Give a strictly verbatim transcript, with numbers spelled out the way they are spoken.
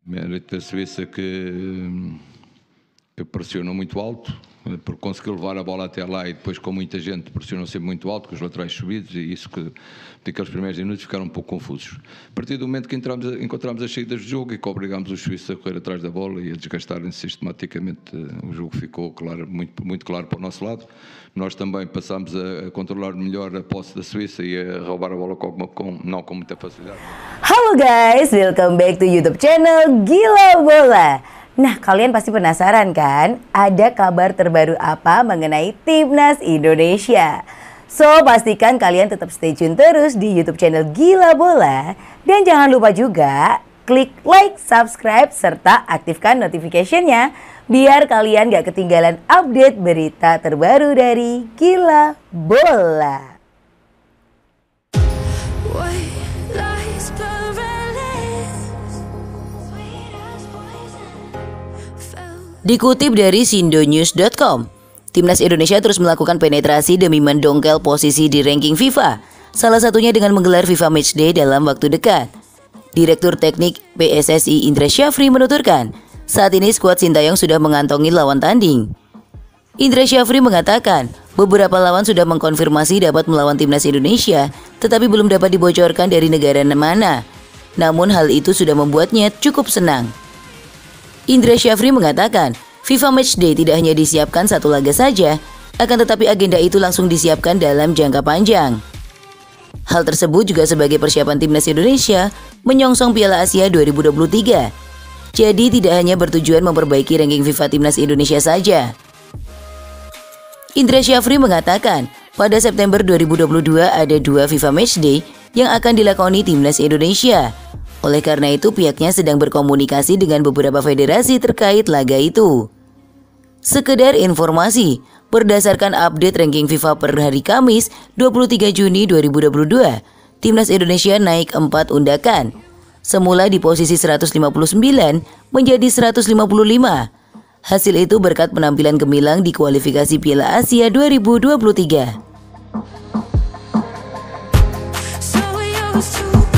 Mérito da Suíça que, que pressionou muito alto, porque conseguiu levar a bola até lá e depois com muita gente pressionou sempre muito alto, com os laterais subidos, e isso que naqueles primeiros minutos ficaram um pouco confusos. A partir do momento que entramos, encontramos as saídas de jogo e que obrigámos os suíços a correr atrás da bola e a desgastarem sistematicamente, o jogo ficou claro, muito, muito claro para o nosso lado. Nós também passámos a, a controlar melhor a posse da Suíça e a roubar a bola com, com, não com muita facilidade. Halo guys, welcome back to YouTube channel Gila Bola. Nah, kalian pasti penasaran kan? Ada kabar terbaru apa mengenai Timnas Indonesia? So, pastikan kalian tetap stay tune terus di YouTube channel Gila Bola. Dan jangan lupa juga klik like, subscribe, serta aktifkan notification-nya biar kalian gak ketinggalan update berita terbaru dari Gila Bola. Dikutip dari sindonews dot com, Timnas Indonesia terus melakukan penetrasi demi mendongkel posisi di ranking FIFA, salah satunya dengan menggelar FIFA Matchday dalam waktu dekat. Direktur Teknik P S S I Indra Syafri menuturkan, saat ini skuad Sintayong sudah mengantongi lawan tanding. Indra Syafri mengatakan, beberapa lawan sudah mengkonfirmasi dapat melawan Timnas Indonesia, tetapi belum dapat dibocorkan dari negara mana. Namun hal itu sudah membuatnya cukup senang. Indra Syafri mengatakan, FIFA Matchday tidak hanya disiapkan satu laga saja, akan tetapi agenda itu langsung disiapkan dalam jangka panjang. Hal tersebut juga sebagai persiapan Timnas Indonesia menyongsong Piala Asia dua ribu dua puluh tiga. Jadi tidak hanya bertujuan memperbaiki ranking FIFA Timnas Indonesia saja. Indra Syafri mengatakan, pada September dua ribu dua puluh dua ada dua FIFA Matchday yang akan dilakoni Timnas Indonesia. Oleh karena itu pihaknya sedang berkomunikasi dengan beberapa federasi terkait laga itu. Sekedar informasi, berdasarkan update ranking FIFA per hari Kamis dua puluh tiga Juni dua ribu dua puluh dua, Timnas Indonesia naik empat undakan. Semula di posisi seratus lima puluh sembilan menjadi seratus lima puluh lima. Hasil itu berkat penampilan gemilang di kualifikasi Piala Asia dua ribu dua puluh tiga. So